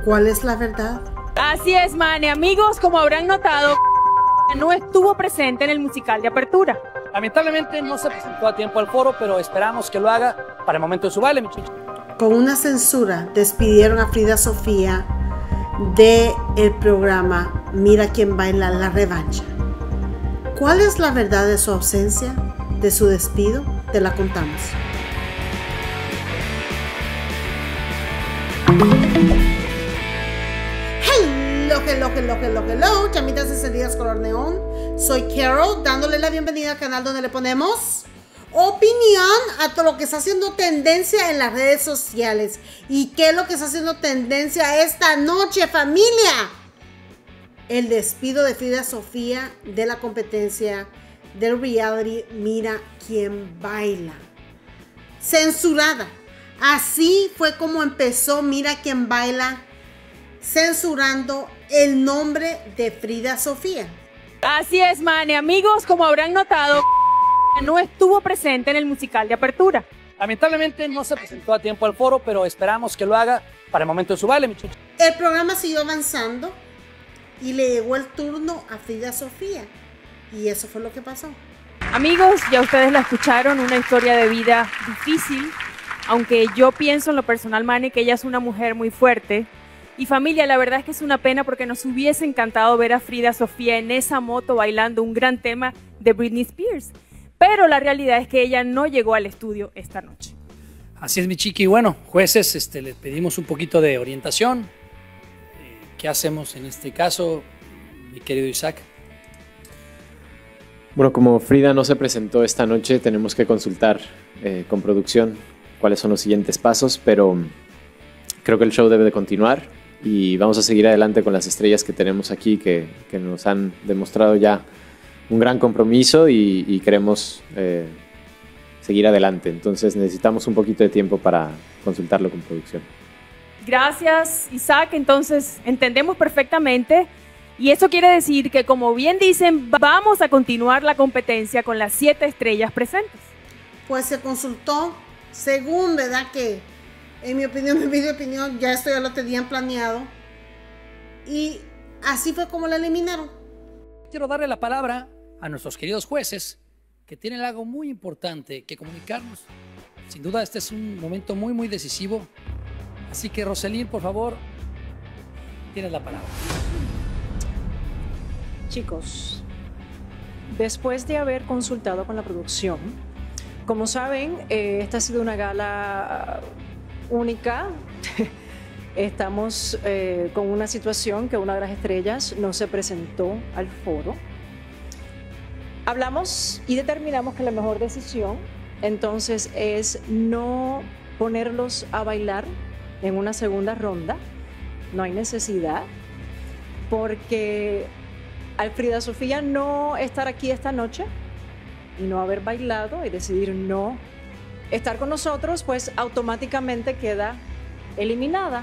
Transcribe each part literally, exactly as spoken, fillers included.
¿Cuál es la verdad? Así es, Mane. Amigos, como habrán notado, no estuvo presente en el musical de apertura. Lamentablemente no se presentó a tiempo al foro, pero esperamos que lo haga para el momento de su baile, mi chicha. Con una censura despidieron a Frida Sofía del programa Mira quién baila la revancha. ¿Cuál es la verdad de su ausencia, de su despido? Te la contamos. Hello, hello, hello, hello, hello, chamitas encendidas color neón. Soy Carol, dándole la bienvenida al canal donde le ponemos opinión a todo lo que está haciendo tendencia en las redes sociales. ¿Y qué es lo que está haciendo tendencia esta noche, familia? El despido de Frida Sofía de la competencia del reality Mira quién baila. Censurada. Así fue como empezó Mira quién baila, censurando el nombre de Frida Sofía. Así es, Mane. Amigos, como habrán notado, no estuvo presente en el musical de apertura. Lamentablemente no se presentó a tiempo al foro, pero esperamos que lo haga para el momento de su baile, mi chicha. El programa siguió avanzando y le llegó el turno a Frida Sofía. Y eso fue lo que pasó. Amigos, ya ustedes la escucharon, una historia de vida difícil, aunque yo pienso en lo personal, Mane, que ella es una mujer muy fuerte. Y familia, la verdad es que es una pena porque nos hubiese encantado ver a Frida Sofía en esa moto bailando un gran tema de Britney Spears. Pero la realidad es que ella no llegó al estudio esta noche. Así es, mi chiqui. Y bueno, jueces, este, les pedimos un poquito de orientación. Eh, ¿Qué hacemos en este caso, mi querido Isaac? Bueno, como Frida no se presentó esta noche, tenemos que consultar eh, con producción cuáles son los siguientes pasos, pero creo que el show debe de continuar y vamos a seguir adelante con las estrellas que tenemos aquí, que, que nos han demostrado ya un gran compromiso y, y queremos eh, seguir adelante. Entonces necesitamos un poquito de tiempo para consultarlo con producción. Gracias, Isaac. Entonces entendemos perfectamente y eso quiere decir que, como bien dicen, vamos a continuar la competencia con las siete estrellas presentes. Pues se consultó, según, ¿verdad? Que en mi opinión, en mi opinión, ya esto ya lo tenían planeado y así fue como la eliminaron. Quiero darle la palabra a nuestros queridos jueces, que tienen algo muy importante que comunicarnos. Sin duda este es un momento muy muy decisivo, así que Roselyn, por favor, tienes la palabra. Chicos, después de haber consultado con la producción, como saben, eh, esta ha sido una gala única. Estamos eh, con una situación que una de las estrellas no se presentó al foro. Hablamos y determinamos que la mejor decisión entonces es no ponerlos a bailar en una segunda ronda. No hay necesidad, porque al Frida Sofía no estar aquí esta noche y no haber bailado y decidir no estar con nosotros, pues automáticamente queda eliminada.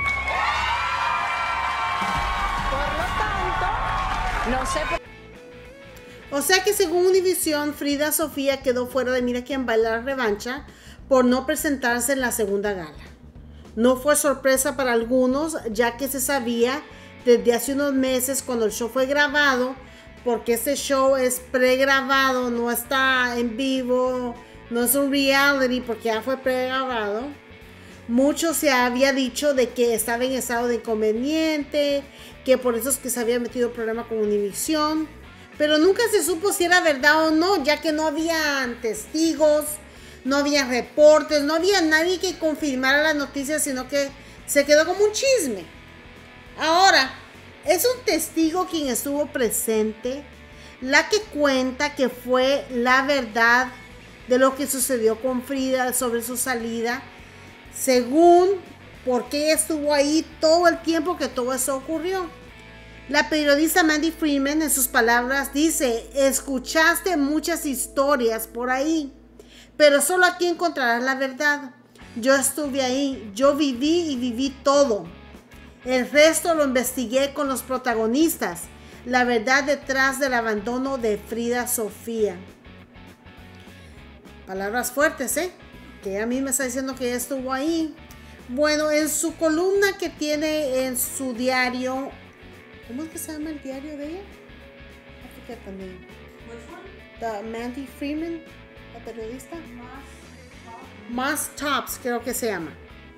Por lo tanto, no sé. O sea que según Univision, Frida Sofía quedó fuera de Mira quién baila la revancha por no presentarse en la segunda gala. No fue sorpresa para algunos, ya que se sabía desde hace unos meses cuando el show fue grabado, porque este show es pregrabado, no está en vivo, no es un reality porque ya fue pregrabado. Mucho se había dicho de que estaba en estado de inconveniente, que por eso es que se había metido problema con Univision. Pero nunca se supo si era verdad o no, ya que no había testigos, no había reportes, no había nadie que confirmara las noticias, sino que se quedó como un chisme. Ahora, es un testigo quien estuvo presente, la que cuenta que fue la verdad de lo que sucedió con Frida sobre su salida, según por qué estuvo ahí todo el tiempo que todo eso ocurrió. La periodista Mandy Freeman, en sus palabras, dice: escuchaste muchas historias por ahí, pero solo aquí encontrarás la verdad. Yo estuve ahí, yo viví y viví todo. El resto lo investigué con los protagonistas. La verdad detrás del abandono de Frida Sofía. Palabras fuertes, ¿eh? Que ella misma está diciendo que ella estuvo ahí. Bueno, en su columna que tiene en su diario, ¿cómo es que se llama el diario de ella? I forget the name. The Mandy Freeman, la periodista. Más Tops, creo que se llama.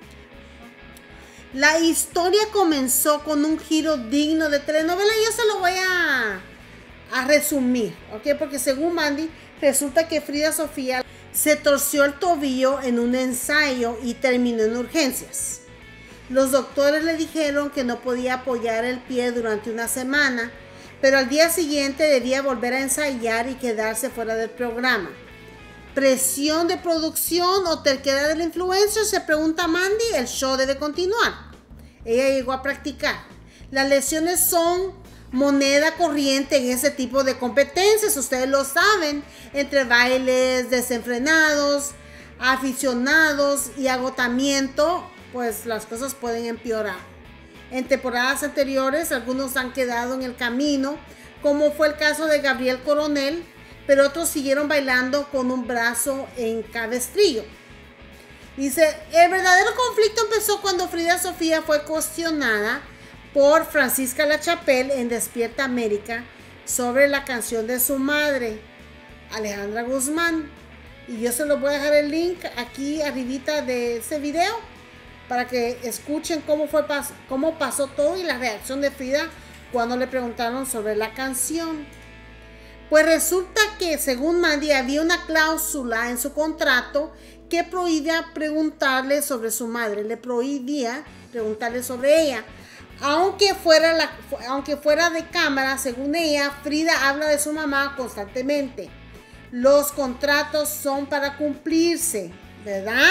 La historia comenzó con un giro digno de telenovela. Yo se lo voy a, a resumir, ¿ok? Porque según Mandy, resulta que Frida Sofía se torció el tobillo en un ensayo y terminó en urgencias. Los doctores le dijeron que no podía apoyar el pie durante una semana, pero al día siguiente debía volver a ensayar y quedarse fuera del programa. ¿Presión de producción o terquedad del influencer? Se pregunta Mandy. El show debe continuar. Ella llegó a practicar. Las lesiones son moneda corriente en ese tipo de competencias, ustedes lo saben, entre bailes desenfrenados, aficionados y agotamiento, pues las cosas pueden empeorar. En temporadas anteriores, algunos han quedado en el camino, como fue el caso de Gabriel Coronel, pero otros siguieron bailando con un brazo en cabestrillo. Dice, el verdadero conflicto empezó cuando Frida Sofía fue cuestionada por Francisca Lachapelle en Despierta América sobre la canción de su madre, Alejandra Guzmán. Y yo se los voy a dejar el link aquí arribita de ese video para que escuchen cómo fue cómo pasó todo y la reacción de Frida cuando le preguntaron sobre la canción. Pues resulta que según Mandy había una cláusula en su contrato que prohibía preguntarle sobre su madre, le prohibía preguntarle sobre ella. Aunque fuera, la, aunque fuera de cámara, según ella, Frida habla de su mamá constantemente. Los contratos son para cumplirse, ¿verdad?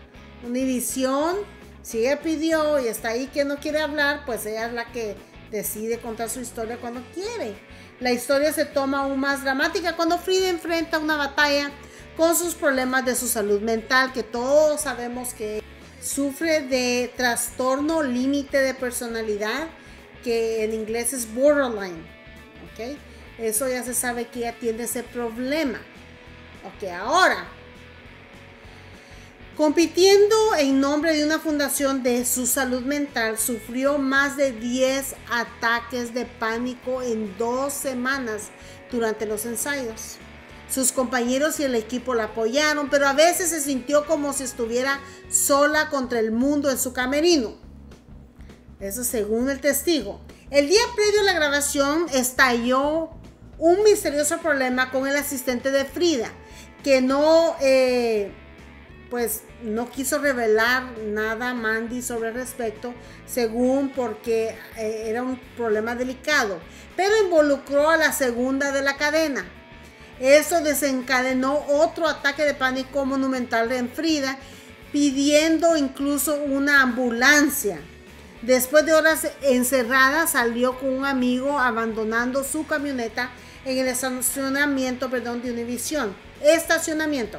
Univisión, si ella pidió y está ahí que no quiere hablar, pues ella es la que decide contar su historia cuando quiere. La historia se toma aún más dramática cuando Frida enfrenta una batalla con sus problemas de su salud mental, que todos sabemos que sufre de trastorno límite de personalidad, que en inglés es borderline, ¿ok? Eso ya se sabe que ella tiene ese problema. Ok, ahora, compitiendo en nombre de una fundación de su salud mental, sufrió más de diez ataques de pánico en dos semanas durante los ensayos. Sus compañeros y el equipo la apoyaron, pero a veces se sintió como si estuviera sola contra el mundo en su camerino. Eso según el testigo. El día previo a la grabación estalló un misterioso problema con el asistente de Frida, que no, eh, pues, no quiso revelar nada a Mandy sobre el respecto, según porque eh, era un problema delicado, pero involucró a la segunda de la cadena. Eso desencadenó otro ataque de pánico monumental en Frida, pidiendo incluso una ambulancia. Después de horas encerrada, salió con un amigo abandonando su camioneta en el estacionamiento, perdón, de Univisión. Estacionamiento.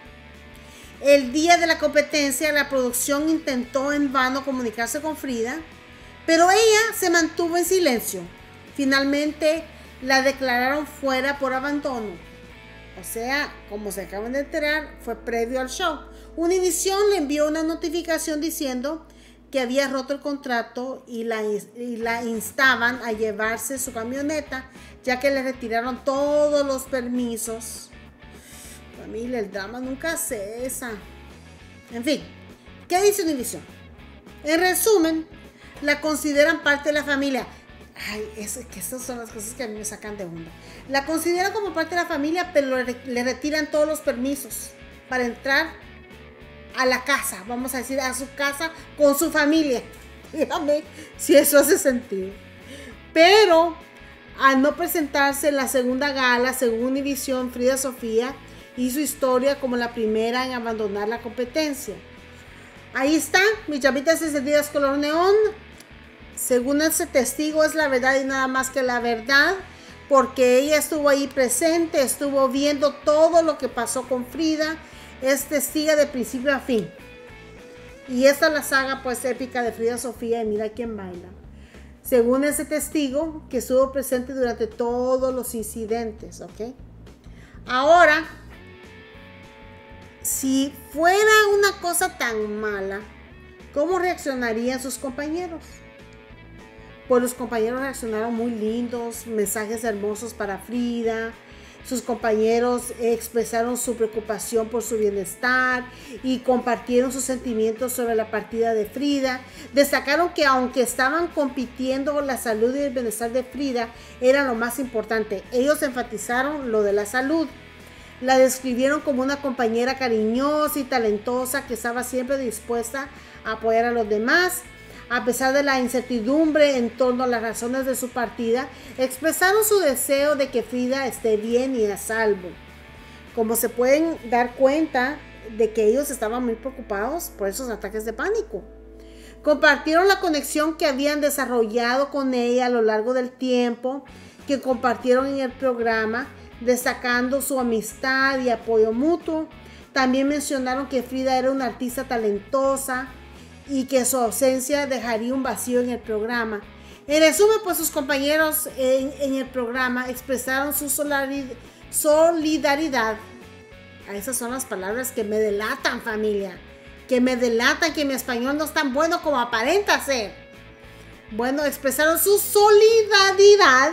El día de la competencia, la producción intentó en vano comunicarse con Frida, pero ella se mantuvo en silencio. Finalmente, la declararon fuera por abandono. O sea, como se acaban de enterar, fue previo al show. Univisión le envió una notificación diciendo que había roto el contrato y la, y la instaban a llevarse su camioneta, ya que le retiraron todos los permisos. Familia, el drama nunca cesa. En fin, ¿qué dice Univisión? En resumen, la consideran parte de la familia. Ay, es que esas son las cosas que a mí me sacan de onda. La consideran como parte de la familia, pero le, le retiran todos los permisos para entrar a la casa, vamos a decir, a su casa con su familia. Dígame si eso hace sentido. Pero al no presentarse en la segunda gala, según Univisión, Frida Sofía hizo historia como la primera en abandonar la competencia. Ahí está, mis llamitas encendidas color neón. Según ese testigo es la verdad y nada más que la verdad, porque ella estuvo ahí presente, estuvo viendo todo lo que pasó con Frida, es testiga de principio a fin. Y esta es la saga pues épica de Frida Sofía y Mira quién baila. Según ese testigo que estuvo presente durante todos los incidentes, ¿ok? Ahora, si fuera una cosa tan mala ¿Cómo reaccionarían sus compañeros? Pues los compañeros reaccionaron muy lindos, mensajes hermosos para Frida. Sus compañeros expresaron su preocupación por su bienestar y compartieron sus sentimientos sobre la partida de Frida. Destacaron que aunque estaban compitiendo, la salud y el bienestar de Frida era lo más importante. Ellos enfatizaron lo de la salud. La describieron como una compañera cariñosa y talentosa que estaba siempre dispuesta a apoyar a los demás. A pesar de la incertidumbre en torno a las razones de su partida, expresaron su deseo de que Frida esté bien y a salvo. Como se pueden dar cuenta de que ellos estaban muy preocupados por esos ataques de pánico. Compartieron la conexión que habían desarrollado con ella a lo largo del tiempo que compartieron en el programa, destacando su amistad y apoyo mutuo. También mencionaron que Frida era una artista talentosa y que su ausencia dejaría un vacío en el programa. En resumen, pues sus compañeros en, en el programa expresaron su solidaridad. Esas son las palabras que me delatan, familia, que me delatan que mi español no es tan bueno como aparenta ser. Bueno, expresaron su solidaridad,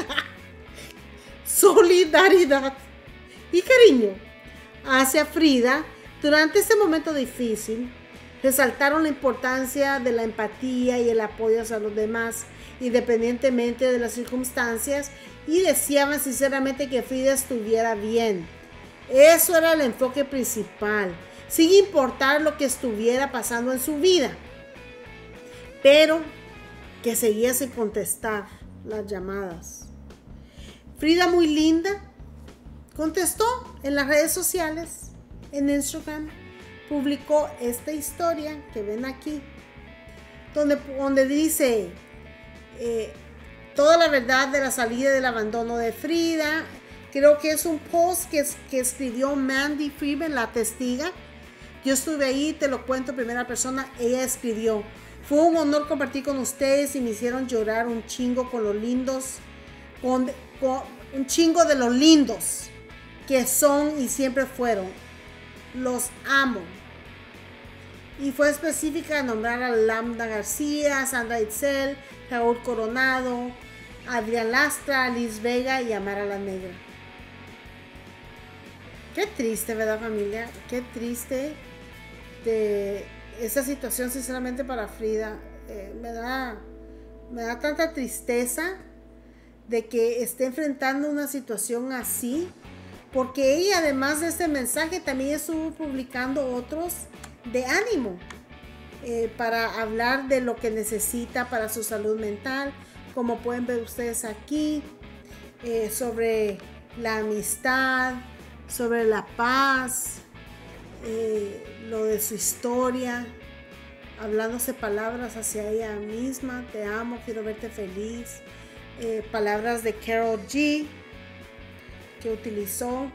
solidaridad y cariño hacia Frida durante este momento difícil. Resaltaron la importancia de la empatía y el apoyo hacia los demás, independientemente de las circunstancias, y deseaban sinceramente que Frida estuviera bien. Eso era el enfoque principal, sin importar lo que estuviera pasando en su vida, pero que seguía sin contestar las llamadas. Frida, muy linda, contestó en las redes sociales, en Instagram. Publicó esta historia que ven aquí, donde, donde dice eh, toda la verdad de la salida y del abandono de Frida. Creo que es un post que, que escribió Mandy Freeman, la testiga. Yo estuve ahí, te lo cuento en primera persona. Ella escribió: fue un honor compartir con ustedes y me hicieron llorar un chingo con los lindos, con, con un chingo de los lindos que son y siempre fueron. Los amo. Y fue específica a nombrar a Lambda García, Sandra Itzel, Raúl Coronado, Adrián Lastra, Liz Vega y Amara la Negra. Qué triste, ¿verdad, familia? Qué triste de esta situación, sinceramente, para Frida. Eh, me da, me da tanta tristeza de que esté enfrentando una situación así, porque ella, además de este mensaje, también estuvo publicando otros de ánimo eh, para hablar de lo que necesita para su salud mental, como pueden ver ustedes aquí, eh, sobre la amistad, sobre la paz, eh, lo de su historia, hablándose palabras hacia ella misma: te amo, quiero verte feliz, eh, palabras de Karol G que utilizó.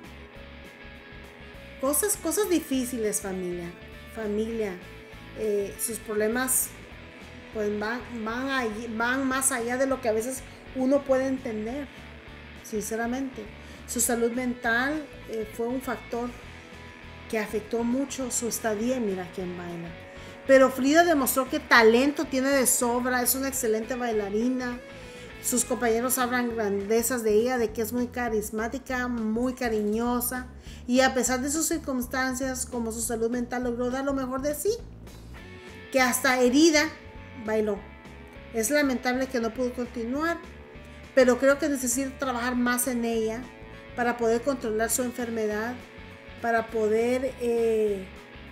Cosas, cosas difíciles, familia. Familia, eh, sus problemas pues van, van, allí, van más allá de lo que a veces uno puede entender, sinceramente. Su salud mental eh, fue un factor que afectó mucho su estadía en Mira Quién Baila. Pero Frida demostró que talento tiene de sobra, es una excelente bailarina. Sus compañeros hablan grandezas de ella, de que es muy carismática, muy cariñosa, y a pesar de sus circunstancias, como su salud mental, logró dar lo mejor de sí, que hasta herida bailó. Es lamentable que no pudo continuar, pero creo que necesita trabajar más en ella para poder controlar su enfermedad, para poder, eh,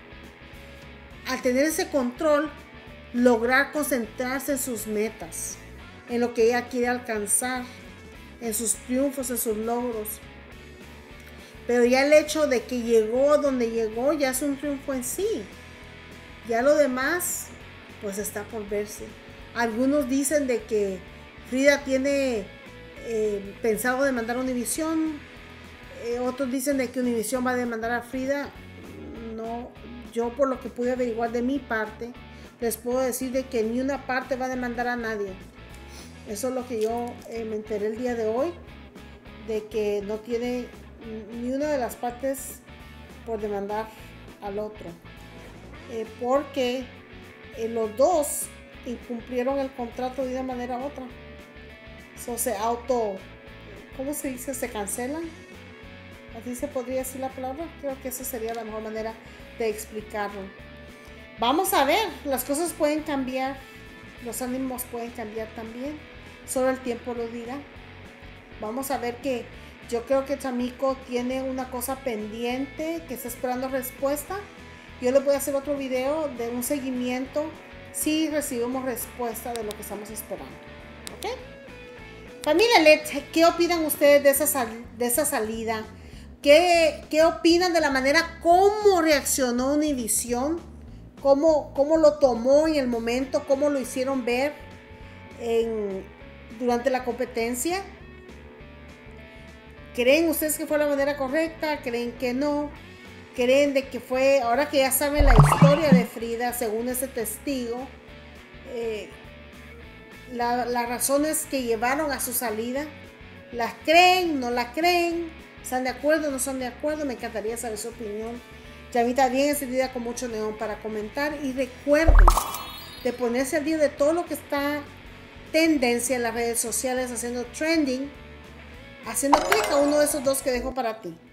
al tener ese control, lograr concentrarse en sus metas, en lo que ella quiere alcanzar, en sus triunfos, en sus logros. Pero ya el hecho de que llegó donde llegó ya es un triunfo en sí. Ya lo demás pues está por verse. Algunos dicen de que Frida tiene eh, pensado demandar a Univision. Eh, otros dicen de que Univision va a demandar a Frida. No, yo por lo que pude averiguar de mi parte, les puedo decir de que ni una parte va a demandar a nadie. Eso es lo que yo eh, me enteré el día de hoy, de que no tiene ni una de las partes por demandar al otro, eh, porque eh, los dos incumplieron el contrato de una manera u otra. So, se auto, ¿cómo se dice? Se cancelan. Así se podría decir la palabra. Creo que esa sería la mejor manera de explicarlo. Vamos a ver, las cosas pueden cambiar, los ánimos pueden cambiar también, solo el tiempo lo dirá. Vamos a ver que yo creo que Chamico tiene una cosa pendiente, que está esperando respuesta. Yo le voy a hacer otro video de un seguimiento si recibimos respuesta de lo que estamos esperando. ¿Ok? Familia L E D, ¿qué opinan ustedes de esa, sal de esa salida? ¿Qué, ¿Qué opinan de la manera cómo reaccionó Univision? ¿Cómo, cómo lo tomó en el momento? ¿Cómo lo hicieron ver en, durante la competencia? ¿Creen ustedes que fue la manera correcta? ¿Creen que no? ¿Creen de que fue, ahora que ya saben la historia de Frida, según ese testigo, eh, la, las razones que llevaron a su salida, ¿las creen? ¿No las creen? ¿Están de acuerdo? ¿No están de acuerdo? Me encantaría saber su opinión. Llamita bien encendida con mucho neón para comentar. Y recuerden de ponerse al día de todo lo que está tendencia en las redes sociales, haciendo trending, haciendo clic a uno de esos dos que dejo para ti.